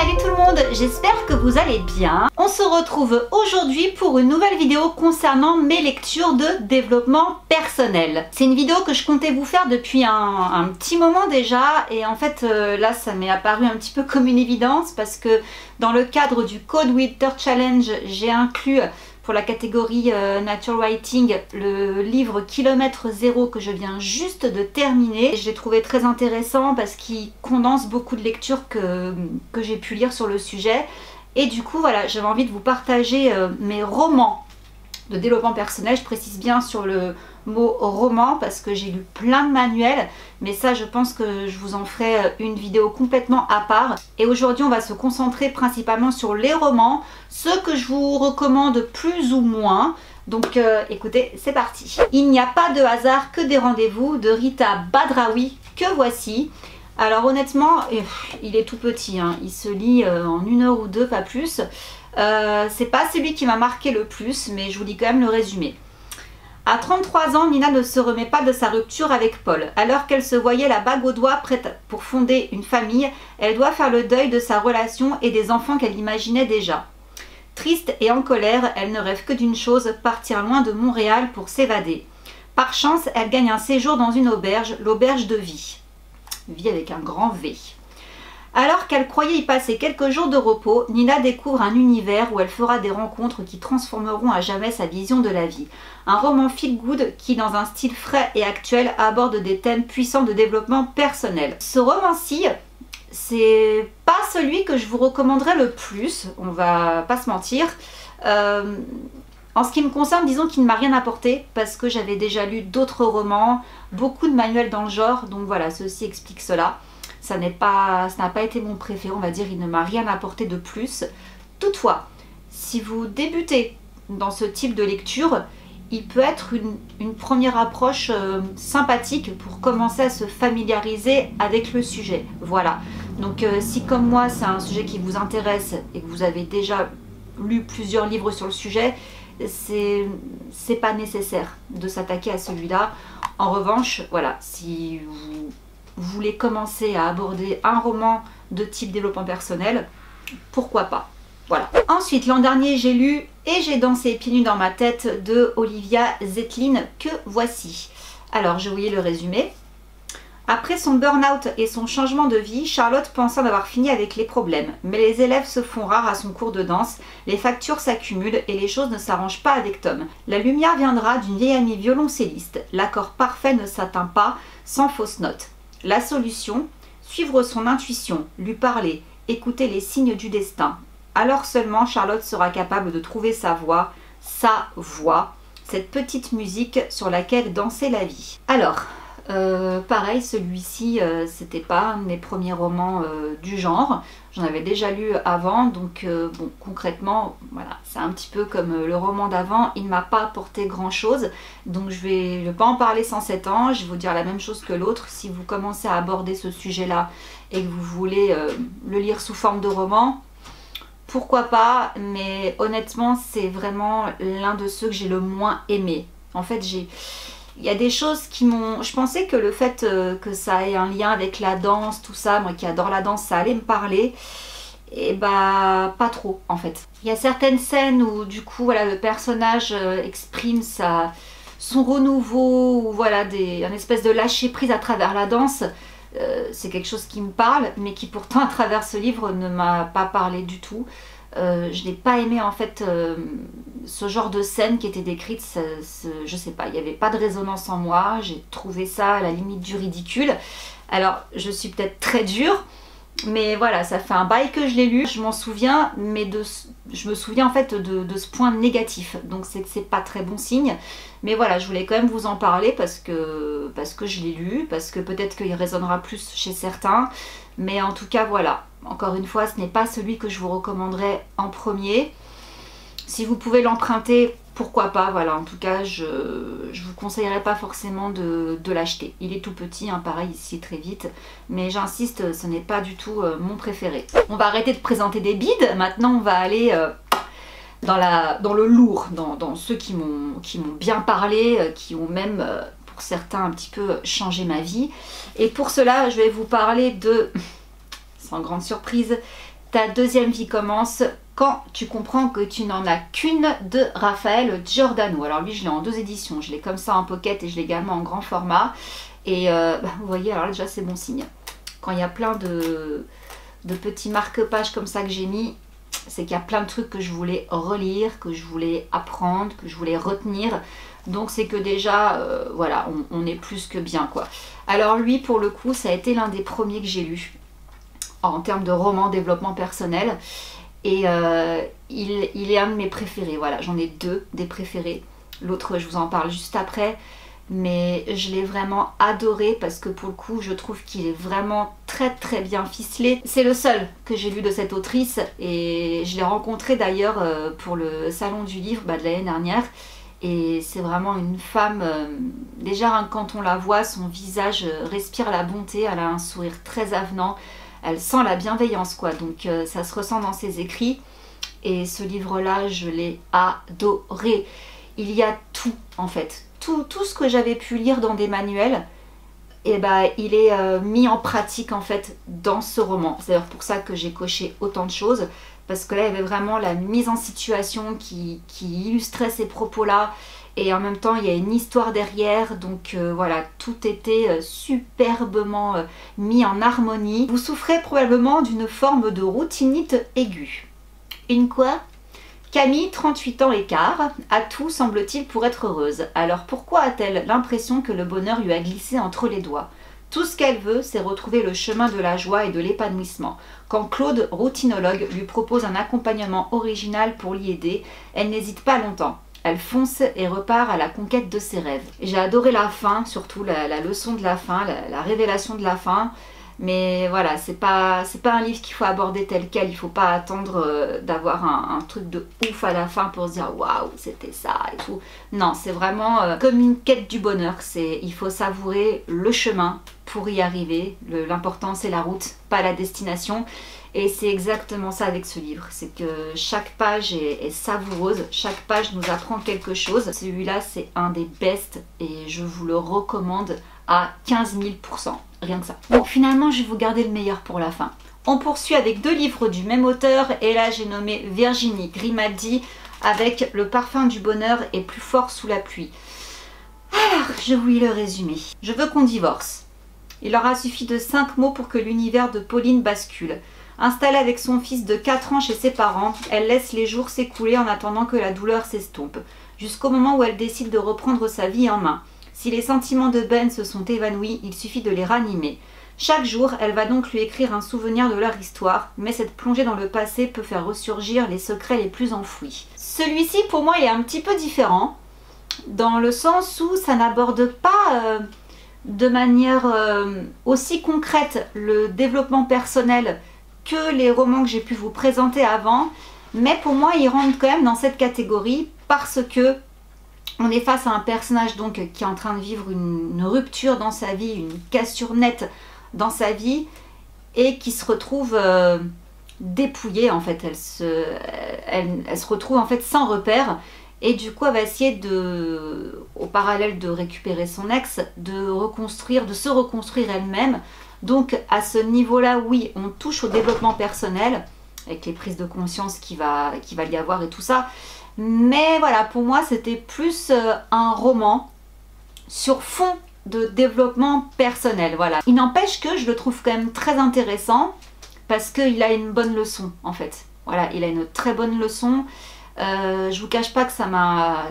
Salut tout le monde, j'espère que vous allez bien. On se retrouve aujourd'hui pour une nouvelle vidéo concernant mes lectures de développement personnel. C'est une vidéo que je comptais vous faire depuis un petit moment déjà et en fait là ça m'est apparu un petit peu comme une évidence parce que dans le cadre du Code Writer Challenge, j'ai inclus pour la catégorie Nature Writing le livre Kilomètre Zéro que je viens juste de terminer. Je l'ai trouvé très intéressant parce qu'il condense beaucoup de lectures que j'ai pu lire sur le sujet. Et du coup voilà, j'avais envie de vous partager mes romans de développement personnel. Je précise bien sur le mot roman parce que j'ai lu plein de manuels, mais ça je pense que je vous en ferai une vidéo complètement à part. Et aujourd'hui on va se concentrer principalement sur les romans, ceux que je vous recommande plus ou moins. Donc écoutez, c'est parti. Il n'y a pas de hasard que des rendez-vous de Rita Badrawi que voici. Alors honnêtement, il est tout petit, hein. Il se lit en 1 heure ou 2, pas plus. C'est pas celui qui m'a marqué le plus, mais je vous lis quand même le résumé. À 33 ans, Nina ne se remet pas de sa rupture avec Paul. Alors qu'elle se voyait la bague au doigt prête pour fonder une famille, elle doit faire le deuil de sa relation et des enfants qu'elle imaginait déjà. Triste et en colère, elle ne rêve que d'une chose, partir loin de Montréal pour s'évader. Par chance, elle gagne un séjour dans une auberge, l'auberge de Vie. Vie avec un grand V. Alors qu'elle croyait y passer quelques jours de repos, Nina découvre un univers où elle fera des rencontres qui transformeront à jamais sa vision de la vie. Un roman feel-good qui, dans un style frais et actuel, aborde des thèmes puissants de développement personnel. Ce roman-ci, c'est pas celui que je vous recommanderais le plus, on va pas se mentir. En ce qui me concerne, disons qu'il ne m'a rien apporté parce que j'avais déjà lu d'autres romans, beaucoup de manuels dans le genre, donc voilà, ceci explique cela. Ça n'a pas été mon préféré, on va dire, il ne m'a rien apporté de plus. Toutefois, si vous débutez dans ce type de lecture, il peut être une première approche sympathique pour commencer à se familiariser avec le sujet. Voilà, donc si comme moi c'est un sujet qui vous intéresse et que vous avez déjà lu plusieurs livres sur le sujet, c'est pas nécessaire de s'attaquer à celui-là. En revanche, voilà, si vous voulez commencer à aborder un roman de type développement personnel, pourquoi pas. Voilà. Ensuite, l'an dernier, j'ai lu Et j'ai dansé pieds nus dans ma tête de Olivia Zetlin que voici. Alors, je vous lis le résumé. Après son burn-out et son changement de vie, Charlotte pense en avoir fini avec les problèmes. Mais les élèves se font rares à son cours de danse, les factures s'accumulent et les choses ne s'arrangent pas avec Tom. La lumière viendra d'une vieille amie violoncelliste. L'accord parfait ne s'atteint pas sans fausse note. La solution, suivre son intuition, lui parler, écouter les signes du destin. Alors seulement Charlotte sera capable de trouver sa voix, cette petite musique sur laquelle danser la vie. Alors, pareil, celui-ci, c'était pas un de mes premiers romans du genre. J'en avais déjà lu avant, donc bon, concrètement, voilà, c'est un petit peu comme le roman d'avant. Il ne m'a pas apporté grand-chose, donc je vais pas en parler sans 7 ans. Je vais vous dire la même chose que l'autre. Si vous commencez à aborder ce sujet-là et que vous voulez le lire sous forme de roman, pourquoi pas, mais honnêtement, c'est vraiment l'un de ceux que j'ai le moins aimé. En fait, il y a des choses qui m'ont... Je pensais que le fait que ça ait un lien avec la danse, tout ça, moi qui adore la danse, ça allait me parler. Et bah, pas trop en fait. Il y a certaines scènes où du coup, voilà, le personnage exprime son renouveau, ou voilà, un espèce de lâcher prise à travers la danse. C'est quelque chose qui me parle, mais qui pourtant à travers ce livre ne m'a pas parlé du tout. Je n'ai pas aimé en fait ce genre de scène qui était décrite, je sais pas, il n'y avait pas de résonance en moi, j'ai trouvé ça à la limite du ridicule. Alors je suis peut-être très dure, mais voilà, ça fait un bail que je l'ai lu, je m'en souviens, mais je me souviens en fait de ce point négatif, donc c'est pas très bon signe. Mais voilà, je voulais quand même vous en parler parce que je l'ai lu, parce que peut-être qu'il résonnera plus chez certains. Mais en tout cas, voilà. Encore une fois, ce n'est pas celui que je vous recommanderais en premier. Si vous pouvez l'emprunter, pourquoi pas. Voilà, en tout cas, je vous conseillerais pas forcément de l'acheter. Il est tout petit, hein, pareil, ici très vite. Mais j'insiste, ce n'est pas du tout mon préféré. On va arrêter de présenter des bides. Maintenant, on va aller... dans le lourd, dans ceux qui m'ont bien parlé, qui ont même, pour certains, un petit peu changé ma vie. Et pour cela, je vais vous parler de, sans grande surprise, Ta deuxième vie commence quand tu comprends que tu n'en as qu'une, de Raphaël Giordano. Alors lui, je l'ai en 2 éditions. Je l'ai comme ça en pocket et je l'ai également en grand format. Et vous voyez, alors déjà c'est bon signe. Quand il y a plein de petits marque-pages comme ça que j'ai mis, c'est qu'il y a plein de trucs que je voulais relire, que je voulais apprendre, que je voulais retenir. Donc c'est que déjà, voilà, on est plus que bien, quoi. Alors lui, pour le coup, ça a été l'un des premiers que j'ai lu en termes de roman développement personnel. Et il est un de mes préférés, voilà, j'en ai 2 des préférés. L'autre, je vous en parle juste après. Mais je l'ai vraiment adoré parce que pour le coup, je trouve qu'il est vraiment très bien ficelé. C'est le seul que j'ai lu de cette autrice et je l'ai rencontré d'ailleurs pour le salon du livre de l'année dernière. Et c'est vraiment une femme, déjà quand on la voit, son visage respire la bonté, elle a un sourire très avenant, elle sent la bienveillance, quoi. Donc ça se ressent dans ses écrits. Et ce livre-là, je l'ai adoré. Il y a tout en fait. Tout ce que j'avais pu lire dans des manuels, et il est mis en pratique en fait dans ce roman. C'est d'ailleurs pour ça que j'ai coché autant de choses, parce que là il y avait vraiment la mise en situation qui illustrait ces propos-là, et en même temps il y a une histoire derrière, donc voilà, tout était superbement mis en harmonie. Vous souffrez probablement d'une forme de routinite aiguë. Une quoi ? Camille, 38 ans et quart, a tout, semble-t-il, pour être heureuse. Alors pourquoi a-t-elle l'impression que le bonheur lui a glissé entre les doigts? Tout ce qu'elle veut, c'est retrouver le chemin de la joie et de l'épanouissement. Quand Claude, routinologue, lui propose un accompagnement original pour l'y aider, elle n'hésite pas longtemps. Elle fonce et repart à la conquête de ses rêves. J'ai adoré la fin, surtout la leçon de la fin, la révélation de la fin. Mais voilà, c'est pas un livre qu'il faut aborder tel quel, il faut pas attendre d'avoir un truc de ouf à la fin pour se dire waouh, c'était ça et tout. Non, c'est vraiment comme une quête du bonheur, il faut savourer le chemin pour y arriver. L'important c'est la route, pas la destination. Et c'est exactement ça avec ce livre, c'est que chaque page est savoureuse, chaque page nous apprend quelque chose. Celui-là c'est un des best et je vous le recommande à 15 000%, rien que ça. Bon, finalement je vais vous garder le meilleur pour la fin. On poursuit avec 2 livres du même auteur et là j'ai nommé Virginie Grimaldi avec Le parfum du bonheur est plus fort sous la pluie. Alors, je vous lis le résumé. Je veux qu'on divorce. Il aura suffi de 5 mots pour que l'univers de Pauline bascule. Installée avec son fils de 4 ans chez ses parents, elle laisse les jours s'écouler en attendant que la douleur s'estompe, jusqu'au moment où elle décide de reprendre sa vie en main. Si les sentiments de Ben se sont évanouis, il suffit de les ranimer. Chaque jour, elle va donc lui écrire un souvenir de leur histoire, mais cette plongée dans le passé peut faire ressurgir les secrets les plus enfouis. Celui-ci, pour moi, est un petit peu différent, dans le sens où ça n'aborde pas de manière aussi concrète le développement personnel que les romans que j'ai pu vous présenter avant, mais pour moi, ils rentrent quand même dans cette catégorie parce que on est face à un personnage donc qui est en train de vivre une rupture dans sa vie, une cassure nette dans sa vie et qui se retrouve dépouillée en fait. Elle se retrouve en fait sans repère et du coup elle va essayer au parallèle de récupérer son ex, de se reconstruire elle-même. Donc à ce niveau-là, oui, on touche au développement personnel avec les prises de conscience qu'il va y avoir et tout ça. Mais voilà, pour moi, c'était plus un roman sur fond de développement personnel. Voilà. Il n'empêche que je le trouve quand même très intéressant parce qu'il a une bonne leçon, en fait. Voilà, il a une très bonne leçon. Je vous cache pas que ça m'a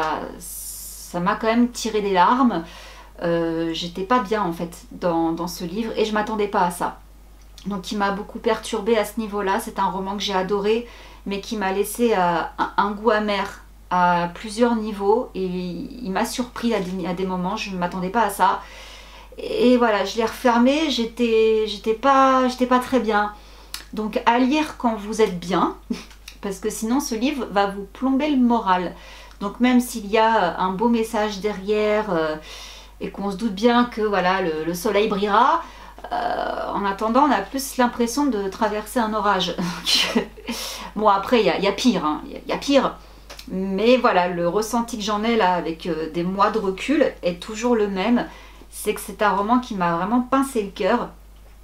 quand même tiré des larmes. J'étais pas bien, en fait, dans ce livre et je m'attendais pas à ça. Donc il m'a beaucoup perturbée à ce niveau-là. C'est un roman que j'ai adoré, mais qui m'a laissé un goût amer à plusieurs niveaux et il m'a surpris à des moments, je ne m'attendais pas à ça. Et voilà, je l'ai refermé, j'étais pas très bien. Donc à lire quand vous êtes bien, parce que sinon ce livre va vous plomber le moral. Donc même s'il y a un beau message derrière et qu'on se doute bien que voilà, le soleil brillera, en attendant, on a plus l'impression de traverser un orage. Bon, après, il y a pire, hein. Y a pire. Mais voilà, le ressenti que j'en ai là, avec des mois de recul, est toujours le même. C'est que c'est un roman qui m'a vraiment pincé le cœur.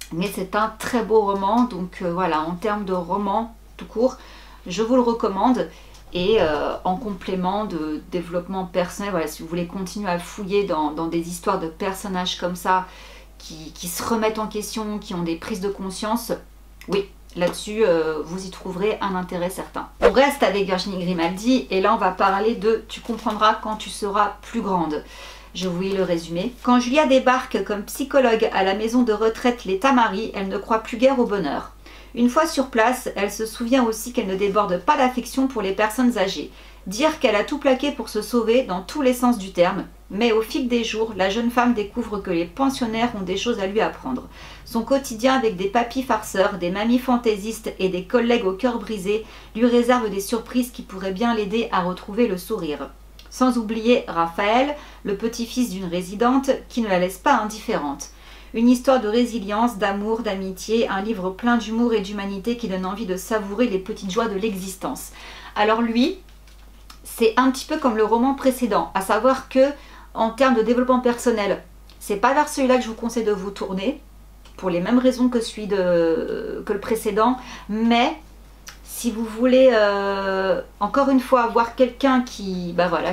Mais c'est un très beau roman, donc voilà, en termes de roman tout court, je vous le recommande. Et en complément de développement personnel, voilà, si vous voulez continuer à fouiller dans des histoires de personnages comme ça, qui se remettent en question, qui ont des prises de conscience, oui, là-dessus, vous y trouverez un intérêt certain. On reste avec Virginie Grimaldi, et là on va parler de « Tu comprendras quand tu seras plus grande ». Je vous lis le résumé. Quand Julia débarque comme psychologue à la maison de retraite Les Tamaris, elle ne croit plus guère au bonheur. Une fois sur place, elle se souvient aussi qu'elle ne déborde pas d'affection pour les personnes âgées. Dire qu'elle a tout plaqué pour se sauver dans tous les sens du terme. Mais au fil des jours, la jeune femme découvre que les pensionnaires ont des choses à lui apprendre. Son quotidien avec des papys farceurs, des mamies fantaisistes et des collègues au cœur brisé lui réserve des surprises qui pourraient bien l'aider à retrouver le sourire. Sans oublier Raphaël, le petit-fils d'une résidente, qui ne la laisse pas indifférente. Une histoire de résilience, d'amour, d'amitié, un livre plein d'humour et d'humanité qui donne envie de savourer les petites joies de l'existence. Alors lui, c'est un petit peu comme le roman précédent, à savoir que en termes de développement personnel, c'est pas vers celui-là que je vous conseille de vous tourner, pour les mêmes raisons que que le précédent, mais si vous voulez encore une fois voir quelqu'un qui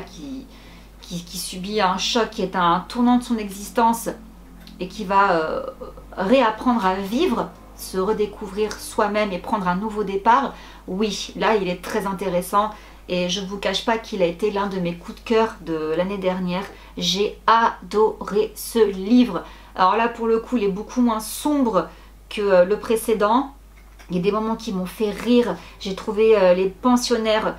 subit un choc, qui est à un tournant de son existence et qui va réapprendre à vivre, se redécouvrir soi-même et prendre un nouveau départ, oui, là il est très intéressant. Et je ne vous cache pas qu'il a été l'un de mes coups de cœur de l'année dernière. J'ai adoré ce livre. Alors là, pour le coup, il est beaucoup moins sombre que le précédent. Il y a des moments qui m'ont fait rire. J'ai trouvé les pensionnaires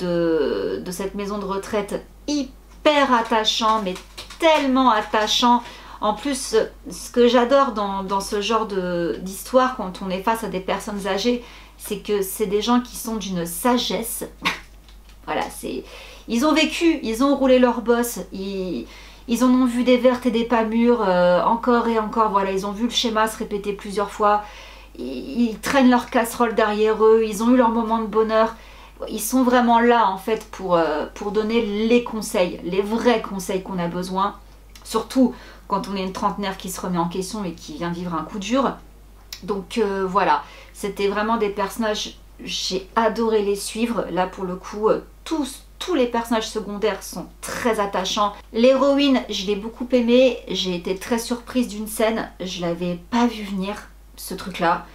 de cette maison de retraite hyper attachants, mais tellement attachants. En plus, ce que j'adore dans ce genre d'histoire, quand on est face à des personnes âgées, c'est que c'est des gens qui sont d'une sagesse. Voilà, ils ont vécu, ils ont roulé leur bosse, ils en ont vu des vertes et des pas mûres, encore et encore, voilà, ils ont vu le schéma se répéter plusieurs fois, ils traînent leur casserole derrière eux, ils ont eu leur moment de bonheur, ils sont vraiment là en fait pour donner les conseils, les vrais conseils qu'on a besoin, surtout quand on est une trentenaire qui se remet en question et qui vient vivre un coup dur. Donc voilà, c'était vraiment des personnages, j'ai adoré les suivre, là pour le coup, tous les personnages secondaires sont très attachants. L'héroïne, je l'ai beaucoup aimée, j'ai été très surprise d'une scène, je l'avais pas vu venir, ce truc-là.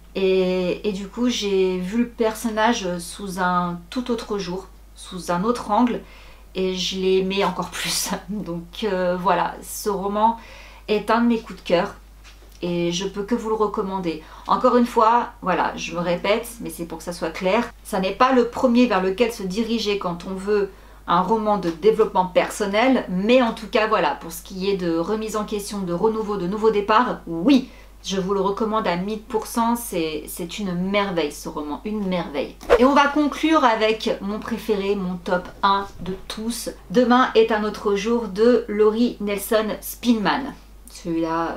Et du coup, j'ai vu le personnage sous un tout autre jour, sous un autre angle, et je l'ai aimé encore plus. Donc voilà, ce roman est un de mes coups de cœur. Et je peux que vous le recommander. Encore une fois, voilà, je me répète, mais c'est pour que ça soit clair. Ça n'est pas le premier vers lequel se diriger quand on veut un roman de développement personnel. Mais en tout cas, voilà, pour ce qui est de remise en question, de renouveau, de nouveau départ, oui, je vous le recommande à 1000%. C'est une merveille ce roman, une merveille. Et on va conclure avec mon préféré, mon top 1 de tous. Demain est un autre jour de Laurie Nelson Spinman. Celui-là...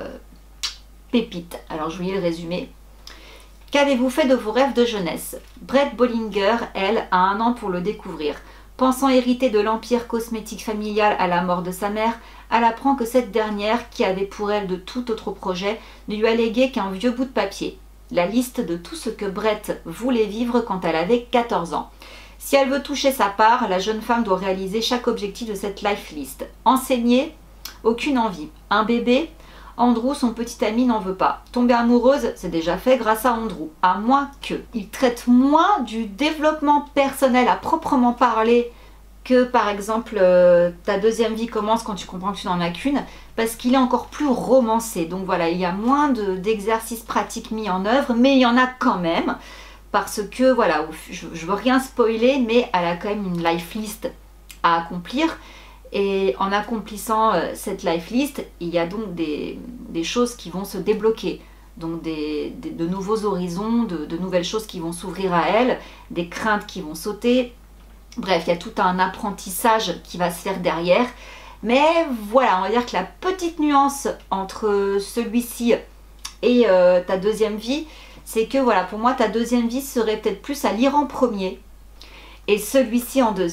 pépite. Alors je vous lis le résumé. Qu'avez-vous fait de vos rêves de jeunesse? Brett Bollinger, elle, a 1 an pour le découvrir. Pensant hériter de l'empire cosmétique familial à la mort de sa mère, elle apprend que cette dernière, qui avait pour elle de tout autre projet, ne lui a légué qu'un vieux bout de papier. La liste de tout ce que Brett voulait vivre quand elle avait 14 ans. Si elle veut toucher sa part, la jeune femme doit réaliser chaque objectif de cette life list. Enseigner? Aucune envie. Un bébé? Andrew, son petit ami, n'en veut pas. Tomber amoureuse, c'est déjà fait grâce à Andrew. À moins que. Il traite moins du développement personnel à proprement parler que, par exemple, ta deuxième vie commence quand tu comprends que tu n'en as qu'une, parce qu'il est encore plus romancé. Donc voilà, il y a moins d'exercices pratiques mis en œuvre, mais il y en a quand même, parce que, voilà, je veux rien spoiler, mais elle a quand même une life list à accomplir. Et en accomplissant cette life list, il y a donc des choses qui vont se débloquer. Donc de nouveaux horizons, de nouvelles choses qui vont s'ouvrir à elle, des craintes qui vont sauter. Bref, il y a tout un apprentissage qui va se faire derrière. Mais voilà, on va dire que la petite nuance entre celui-ci et ta deuxième vie, c'est que voilà, pour moi, ta deuxième vie serait peut-être plus à lire en premier et celui-ci en deuxième.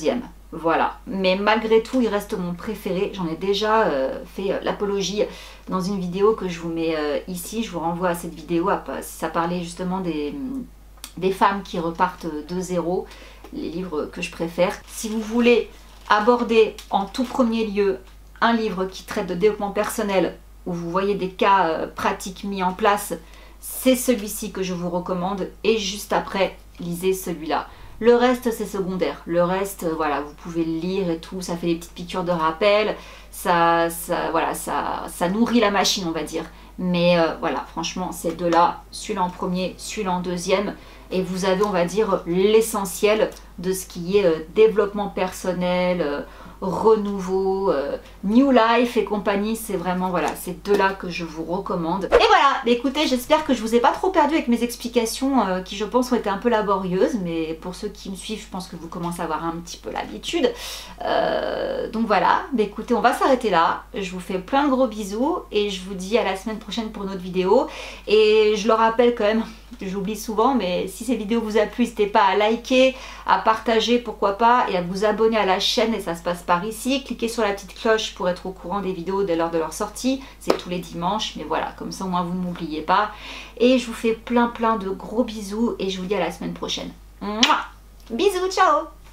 Voilà, mais malgré tout, il reste mon préféré. J'en ai déjà fait l'apologie dans une vidéo que je vous mets ici. Je vous renvoie à cette vidéo. Ça parlait justement des femmes qui repartent de zéro, les livres que je préfère. Si vous voulez aborder en tout premier lieu un livre qui traite de développement personnel, où vous voyez des cas pratiques mis en place, c'est celui-ci que je vous recommande. Et juste après, lisez celui-là. Le reste, c'est secondaire. Le reste, voilà, vous pouvez le lire et tout. Ça fait des petites piqûres de rappel. Voilà, ça nourrit la machine, on va dire. Mais voilà, franchement, ces deux-là, celui-là en premier, celui-là en deuxième. Et vous avez, on va dire, l'essentiel de ce qui est développement personnel, renouveau, new life et compagnie. C'est vraiment, voilà, ces deux-là que je vous recommande. Et voilà, écoutez, j'espère que je vous ai pas trop perdu avec mes explications qui, je pense, ont été un peu laborieuses. Mais pour ceux qui me suivent, je pense que vous commencez à avoir un petit peu l'habitude. Donc voilà, écoutez, on va s'arrêter là. Je vous fais plein de gros bisous et je vous dis à la semaine prochaine pour une autre vidéo. Et je le rappelle quand même, j'oublie souvent, mais si cette vidéo vous a plu, n'hésitez pas à liker, à partager, pourquoi pas, et à vous abonner à la chaîne, et ça se passe par ici. Cliquez sur la petite cloche pour être au courant des vidéos dès l'heure de leur sortie. C'est tous les dimanches, mais voilà, comme ça au moins vous ne m'oubliez pas. Et je vous fais plein de gros bisous, et je vous dis à la semaine prochaine. Mouah. Bisous, ciao!